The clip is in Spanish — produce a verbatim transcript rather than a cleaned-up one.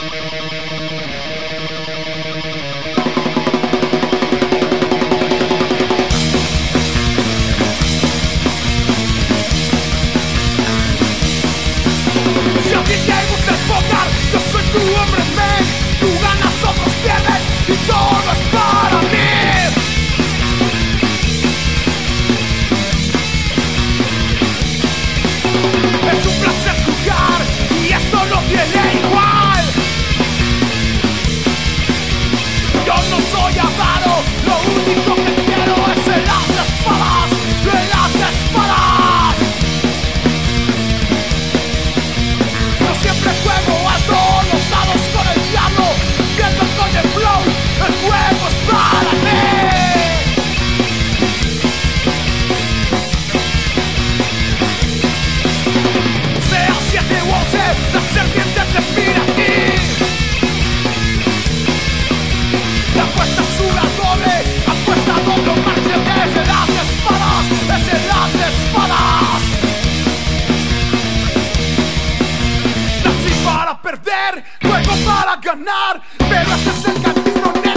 Si a ti te gusta el póker, yo soy tu hombre, men. Tú ganas, otros pierden y todo es para mí. Es un placer jugar y esto no tiene igual. Yo no soy avaro, lo único que quiero es el as de espadas, el as de espadas. Yo siempre juego alto, los dados con el diablo, viendo con el flow, el juego es para mí. Sea siete u once, la serpiente te mira a ti. La apuesta es una doble, apuesta doble, márchate, es el as de espadas, es el as de espadas. Nací para perder, juego para ganar, pero este es el camino negro.